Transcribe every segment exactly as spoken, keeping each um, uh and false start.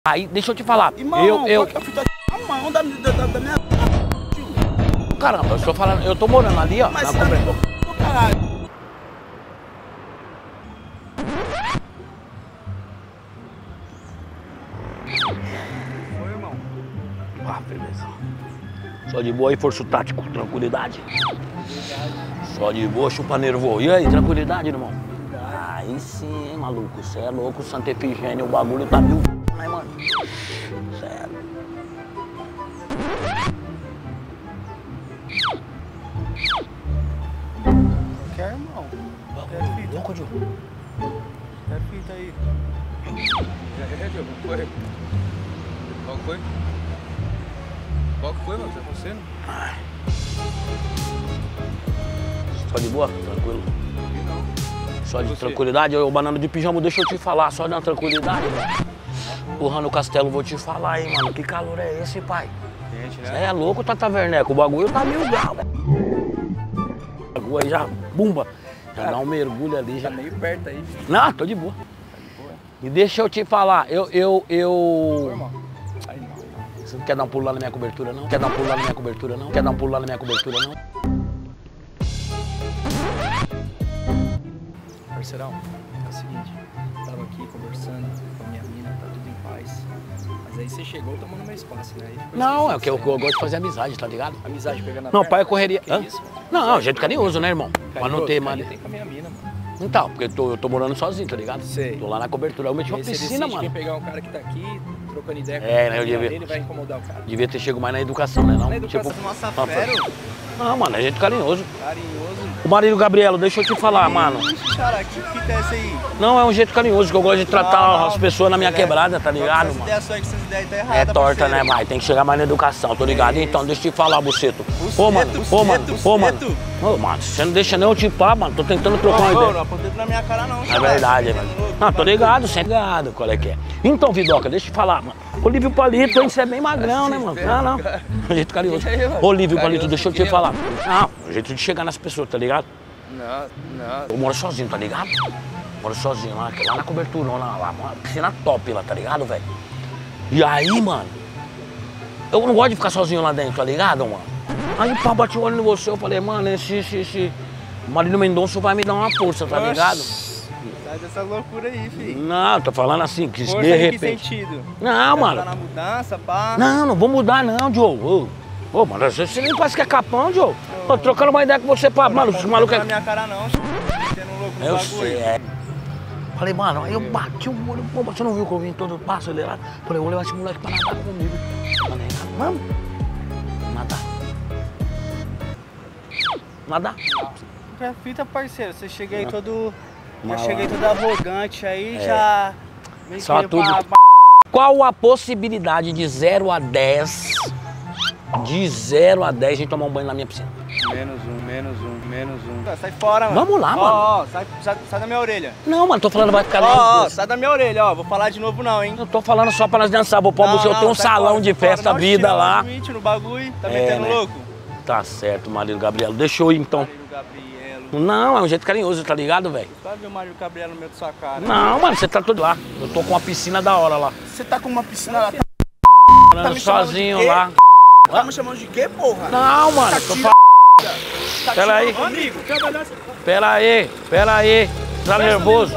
Aí, deixa eu te falar. Irmão, eu, eu... qual que é a fita da mão da, da, da, da minha... Caramba, eu estou falando, eu tô morando ali, ó. Mas na você tá cobertura. do caralho. Oi, irmão. Ah, beleza. Só de boa aí, força tático, tranquilidade. Só de boa, chupa nervoso. E aí, tranquilidade, irmão? Aí sim, hein, maluco. Cê é louco, Santa Efigênia, o bagulho tá mil, né, mano? Sério. Quer, irmão? Quer fita? Louco, Diogo. Quer fita aí? Já é, Diogo? Qual foi? Qual foi? Qual que foi, mano? Tá acontecendo? Ai. Só de boa, tranquilo. Só de Você? tranquilidade, ô banana de pijama, deixa eu te falar, só na tranquilidade, mano. Porra, no castelo, vou te falar, hein, mano. Que calor é esse, pai? Gente, Cê né? é louco, Tata Werneck, o bagulho tá mil graus, velho. O bagulho aí já, bumba. Já dá um mergulho ali, já. Tá meio perto aí. Não, tô de boa. E deixa eu te falar, eu, eu, Ô, eu... irmão. Aí não. Você não quer dar um pulo lá na minha cobertura, não? Quer dar um pulo lá na minha cobertura, não? Quer dar um pulo lá na minha cobertura, não? Parceirão, é o seguinte. Tava aqui conversando com a minha mina, tá tudo em paz. Mas aí você chegou tomando meu espaço, né? Aí ficou Não, é esquisito, o que eu, né? eu gosto de fazer amizade, tá ligado? Amizade pegando a Não, perna? pai é correria. Que Hã? isso, mano? Não, é jeito carinhoso, né, irmão? Pra não ter, mano. mano. Tem com a minha mina, mano. Então, porque eu tô, eu tô morando sozinho, tá ligado? Sei. Tô lá na cobertura. Eu meti uma Aí você piscina, decide mano. quem pegar um cara que tá aqui, trocando ideia com É, a né, eu mina devia- dele, vai incomodar o cara. Devia ter chegado mais na educação, né? Não? Na educação, Tipo, Nossa, ah, fero. não, mano, é jeito carinhoso. Carinhoso. O marido Gabrielo, deixa eu te falar, mano. Ixi, cara, que fita é essa aí? Não, é um jeito carinhoso que eu gosto de tratar Não, não, as pessoas na minha beleza. quebrada, tá ligado, Essas mano? ideias suas, essas ideias tá erradas, É torta, parceiro. né, vai? Tem que chegar mais na educação, tô ligado? Então, deixa eu te falar, buceto. Buceto, Ô, mano, ô, mano, buceto, ô, mano. buceto. Ô, mano, você não deixa nem eu te pá, mano. Tô tentando trocar uma Não, ideia. não apontei na minha cara não, É verdade, mano. Não, tô ligado, sempre ligado, qual é que é. Então, Vidoca, deixa eu te falar, mano. Olívio Palito, hein, você é bem magrão, né, mano? Não, não. Um jeito carinhoso. Olívio Palito, deixa eu te falar. Não, um jeito de chegar nas pessoas, tá ligado? Não, não. Eu moro sozinho, tá ligado? Moro sozinho lá, lá na cobertura, lá, lá, uma piscina top lá, tá ligado, velho? E aí, mano, eu não gosto de ficar sozinho lá dentro, tá ligado, mano? Aí, pá, bati o olho em você, eu falei, mano, esse, esse, esse Marino Mendonça vai me dar uma força, tá ligado? Sai dessa loucura aí, filho. Não, tô falando assim, que Força de em que repente... sentido? Não, Quer mano. ficar na mudança, pá. Não, não vou mudar não, Joe. Ô, ô, mano, você você nem parece que é capão, Joe. Tô trocando uma ideia com você, pá, mano, esse maluco Não é... na minha cara não, metendo louco no Eu bagulho. sei, é. Falei, mano, aí eu bati o olho, pô, você não viu que eu vim todo passo ali lá? Falei, eu vou levar esse moleque pra nadar comigo. Falei, vamos? Nadar. Nadar. Que fita, parceiro, você chega aí Não. todo... Já Malandro. chega aí todo arrogante aí, É. já... Vem Só querer tudo. pra- Qual a possibilidade de zero a dez, de zero a dez, a gente tomar um banho na minha piscina? Menos um, menos um, menos um. Sai fora, mano. Vamos lá, Ó, mano. Ó, sai, sai, sai da minha orelha. Não, mano, tô falando, vai ficar Ó, ó, lá. sai da minha orelha, ó. Vou falar de novo não, hein. Eu tô falando só pra nós dançar, vou pôr Não, você, eu não, tenho um sai salão fora, de sai fora. festa, Não, vida tira lá. uns vinte no bagulho, tá É, metendo né? louco? Tá certo, marido Gabrielo. Deixa eu ir então. Mário Gabrielo. Não, é um jeito carinhoso, tá ligado, velho? Vai ver o Mário Gabrielo no meio da sua cara. Não, mano, você tá tudo lá. Eu tô com uma piscina da hora lá. Você tá com uma piscina lá, tá, Morando me chamando sozinho de quê? lá. tá me chamando de quê, porra? Não, mano, Tá tô tira- falando. Tá Pera aí. tirando comigo? Pera aí, pera aí. Tá nervoso?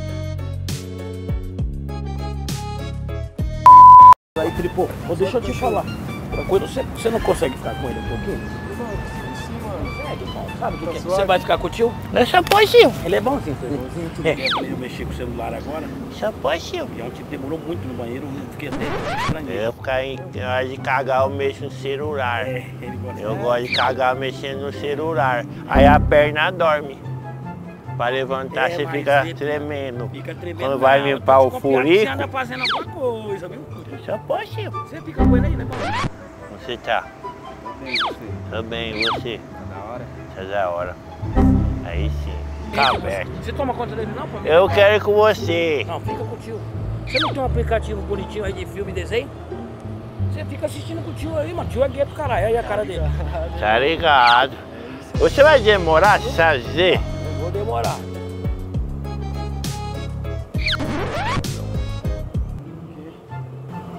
Aí, Tripô, ô, deixa eu te falar. Tranquilo, você, você não consegue ficar com ele um pouquinho? Consegue, irmão. Sabe o que, que é? Você vai ficar com o tio? Eu só possível. Ele é bonzinho, foi bonzinho, tudo bem. Eu mexi com o celular agora. Só possível. E ontem demorou muito no banheiro, eu fiquei até estranho. Eu ficar em hora de cagar, eu mexo no celular. É, ele gosta. Eu gosto de cagar mexendo no celular. Aí a perna dorme. Pra levantar, É, você mas fica ele- tremendo. Fica tremendo. Quando vai não, eu limpar tô o desconfiado que furico. Você anda fazendo alguma coisa, viu? Só possível. Você fica com ele aí, né, papai? Como você tá? Tô bem, e você? Tá da hora. Tá da hora. Aí sim. Tá aberto. Você toma conta dele não, pô? Eu quero ir com você. Não, fica com o tio. Você não tem um aplicativo bonitinho aí de filme e desenho? Você fica assistindo com o tio aí, mano. Tio é gueto, caralho. Aí a cara dele. Tá ligado. Você vai demorar a fazer? Eu vou demorar.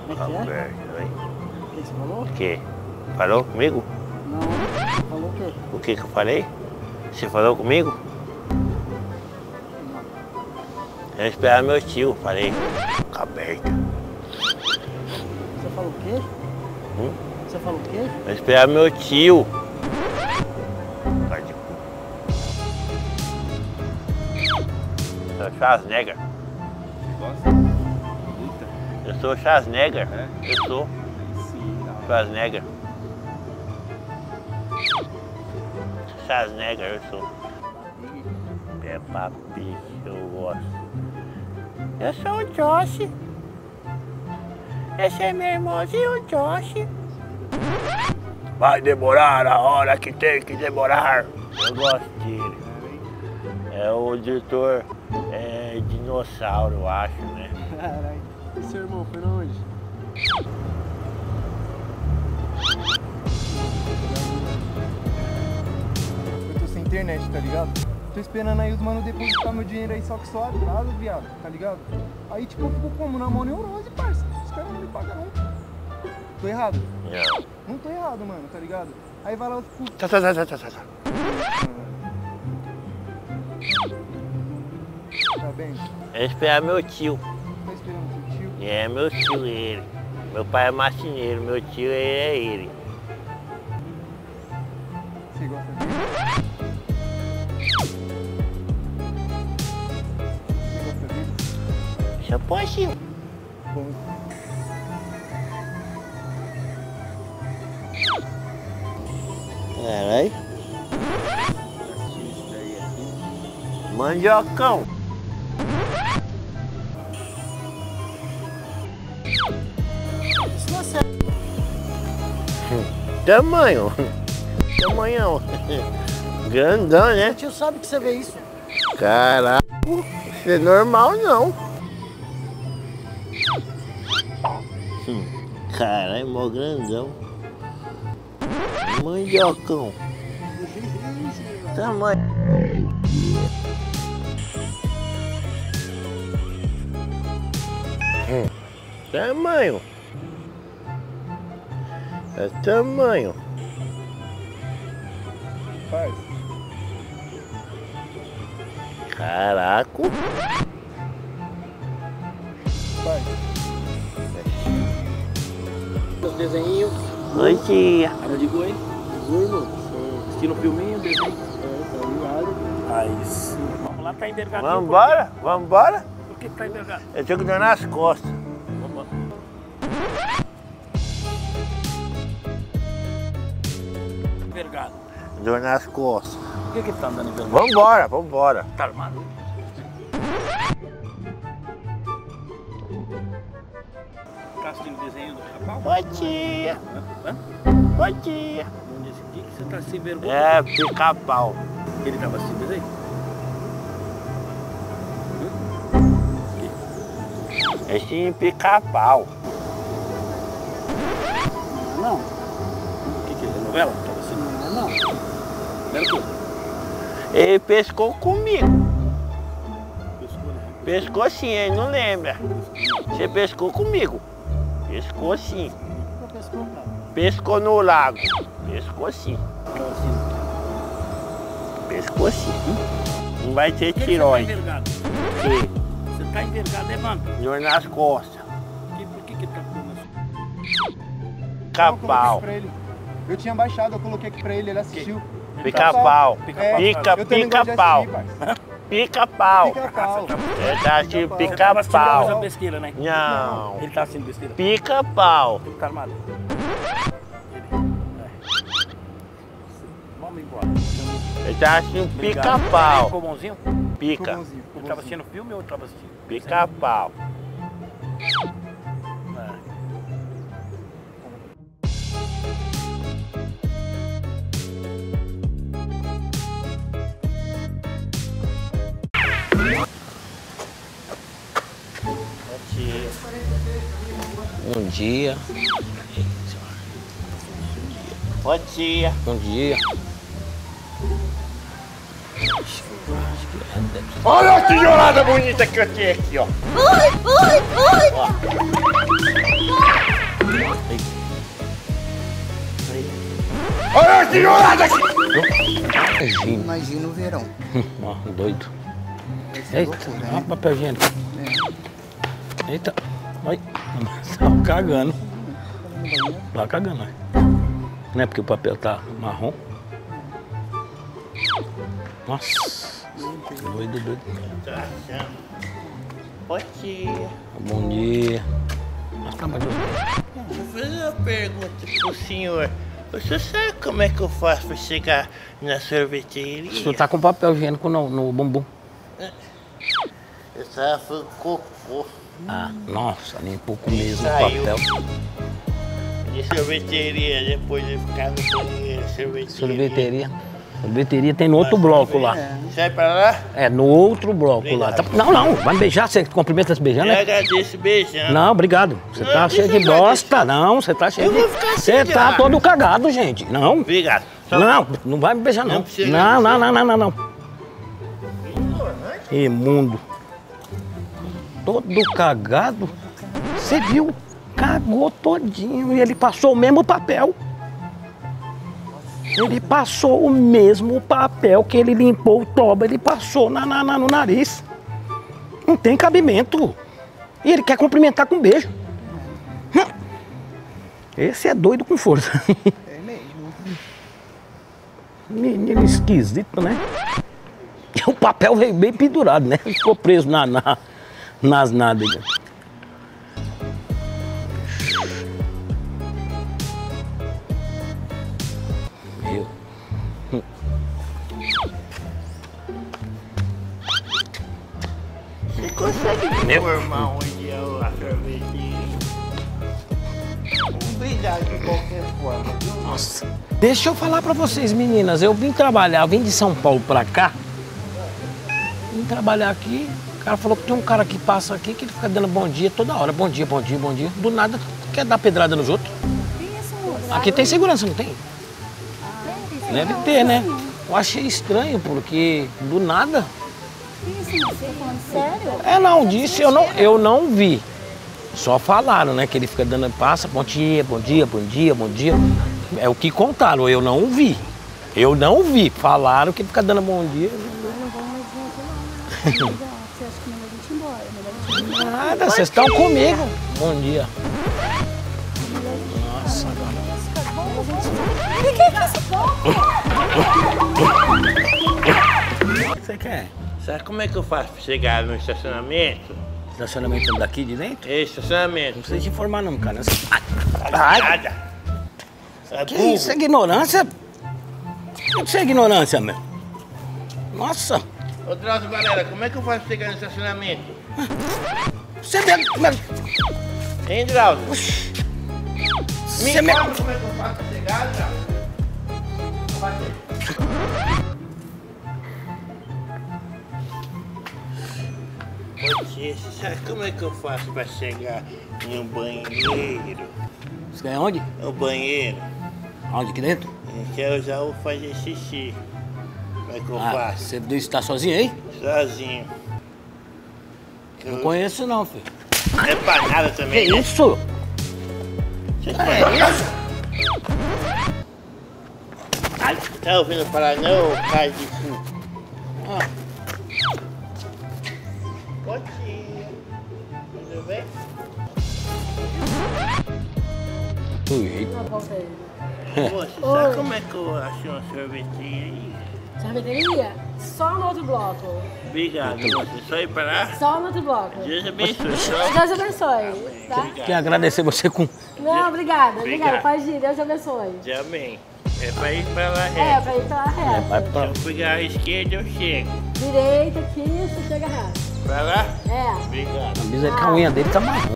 Como é que é? Aberto, aí. O que você falou? O quê? Falou comigo? Não, falou o quê? O que que eu falei? Você falou comigo? Eu esperava meu tio, falei. Boca aberta. Você falou o quê? Hum? Você falou o quê? Eu esperava meu tio. Cara de cu. Sou Schwarzenegger. Gosta? Luta? Eu sou Schwarzenegger. É? Eu sou Sim, não. Schwarzenegger. Schwarzenegger, eu sou. Peppa Pig, eu gosto. Eu sou o Josh. Esse é meu irmãozinho, o Josh. Vai demorar a hora que tem que demorar. Eu gosto dele. É o diretor é, dinossauro, eu acho, né? Caralho. E seu irmão foi na onde? Eu tô sem internet, tá ligado? Tô esperando aí os mano depositar meu dinheiro aí, só que só atrasa, viado, tá ligado? Aí tipo, eu fico como? Na mão neurose, parça. Os caras não me pagam não. Tô errado? Não. Não tô errado, mano, tá ligado? Aí vai lá, eu fico... Tá, tá, tá, tá, tá, tá. Tá bem? Eu esperava meu tio. Tá esperando seu tio? É meu tio, ele. Meu pai é marceneiro, meu tio é ele. Você gosta dele? Você gosta dele? Só pode ir. Bom. Caralho. Mandiocão. Isso não é sério. Tamanho. Tamanhão. Grandão, né? Seu tio sabe que você vê isso. Caraca. Isso é normal, não. Hum. Caralho, mó grandão. Mandiocão. Tamanho. Hum. Tamanho. É tamanho. Faz. Caraca. Faz. Os desenhinhos. Oi, tia. Cara de boi. Viu, irmão? Estilo filminho, desenho. É, tá ligado? Aí sim. Vamos lá, tá envergadinho. Vambora? Vambora? Por que tá envergado? Eu tenho que dar nas costas. Vamos lá. Envergado. Dor nas costas. Por que que ele tá andando envergado? Vambora, vambora. Tá armado? Tá assistindo o desenho do Pica-Pau? Oi, tia. Hã? Oi, tia. Não disse o que que você tá sem vergonha? É, pica-pau. Ele tava assistindo o desenho? Esse pica-pau. Não, O que que é? Novela? Tava assistindo? não, não. Era o quê? Ele pescou comigo. Pescou, né? Pescou sim, ele não lembra. Você pescou comigo. Pescou sim. Nunca pescou, cara. Pescou no lago. Pescou sim. Tava assistindo. Pescou sim. Não vai ter Por que que você tá tiroide. envergado? Que? Você tá envergado, levanta. Dor nas costas. Que- Por que que ele tá com isso? Não, eu coloquei Pica-pau. pra ele. Eu tinha baixado, eu coloquei aqui pra ele, ele assistiu. Pica-pau. Pica-pau. Pica, eu também gosto de pica-pau. assistir, parça. Pica-pau. Pica-pau. Ele tá assistindo Pica-pau. Você tava assistindo pica-pau. coisa besteira, né? Não. Ele tá assistindo besteira. Pica-pau. Ele tá armado. Ele. É. Vamos embora. Ele tá assistindo Obrigado. pica-pau. Ficou bonzinho? Pica. Ficou bonzinho, ficou Ele tava bonzinho. assistindo filme ou tava assistindo? Pica-pau. É. Bom dia. Bom dia. Bom dia. Olha que jornada bonita que eu tenho aqui, ó. Oi, oi, oi! Imagina o verão. Ó, doido. Eita, olha o papel higiênico. Eita, olha. Tá cagando. Tá cagando, ó. Não é porque o papel tá marrom. Nossa, doido, doido. Bom dia. Bom dia. Nossa, tá mais doido. Vou fazer uma pergunta pro senhor. Você sabe como é que eu faço pra chegar na sorveteria? O senhor tá com papel higiênico no, no bumbum. Eu tava fazendo cocô. Ah, nossa, nem pouco mesmo o Saiu. papel. De sorveteria, depois de ficar no banheiro, sorveteria. Sorveteria. Sorveteria tem no outro bloco lá. Sai pra lá? É, no outro bloco lá. Tá- Não, não, vai me beijar, você cumprimenta se beijando, Eu né? agradeço beijando. Não, obrigado. Você Não, tá deixa cheio de eu bosta. Não, você tá cheio Eu de... vou ficar Você assim, tá já. todo cagado, gente. Não. Obrigado. Só- Não, não vai me beijar, não. Não precisa, Não, não não, não, não, não, não. Imundo. Todo cagado. Você viu? Cagou todinho e ele passou o mesmo papel. Ele passou o mesmo papel que ele limpou o toba, ele passou na, na, na- no nariz. Não tem cabimento. E ele quer cumprimentar com um beijo. Hum. Esse é doido com força. É mesmo. Menino esquisito, né? E o papel veio bem pendurado, né? Ficou preso na, na, nas nádegas. Meu. Você consegue me informar onde é a sorveteria? Obrigado de qualquer forma, viu? Nossa. Deixa eu falar pra vocês, meninas. Eu vim trabalhar, eu vim de São Paulo pra cá. Vim trabalhar aqui. O cara falou que tem um cara que passa aqui que ele fica dando bom dia toda hora. Bom dia, bom dia, bom dia. Do nada quer dar pedrada nos outros. Aqui tem segurança, não tem? Deve ter, né? Eu achei estranho, porque do nada. Isso, você falando sério? É, não, disse, eu não, eu não vi. Só falaram, né? Que ele fica dando, passa, bom dia, bom dia, bom dia, bom dia. É o que contaram, eu não vi. Eu não vi. Falaram que ele fica dando bom dia. Eu não vou mais vir aqui não. Você acha que é melhor a gente ir embora? É melhor a gente ir embora. Nada, vocês estão comigo. Bom dia. Nossa, agora. O que é isso? O que você quer? Sabe como é que eu faço pra chegar no estacionamento? Estacionamento daqui de dentro? É, estacionamento. Não precisa te informar não, cara. Ai. Nada. É Que burro. isso é ignorância? Isso é ignorância, meu. Nossa. Ô, Drauzio Varela, como é que eu faço pra chegar no estacionamento? Você me... Hein, Drauzio? Me Você me... fala como é que eu faço pra chegar, Drauzio? Vou bater. Você sabe como é que eu faço pra chegar em um banheiro? Você quer onde? No banheiro? Onde? Aqui dentro? Que eu já vou fazer xixi. Como é que eu Ah, faço? você disse que tá sozinho aí? Sozinho. Que Não eu- conheço não, filho. Não é pra nada Que também. né? isso? Você É isso? tá ouvindo falar não, cara de cu? Ah, Bom dia. Tudo bem? do jeito. Uma volta aí. Moça, sabe como é que eu achei uma sorveteria aí? Sorveteria? Só no outro bloco. Obrigado, moça. Só ir pra lá? Só no outro bloco. Deus abençoe. Só. Deus abençoe, tá? Quero agradecer você com... Não, obrigada, obrigada. Obrigado. Pode ir, Deus abençoe. Amém. É pra ir pra lá É, reto. pra ir pela reta. Vai Se pra... eu pegar a esquerda, eu chego. Direita aqui, você chega reto. Pra lá? É. Obrigado. Avisa ele que a unha dele tá marrom.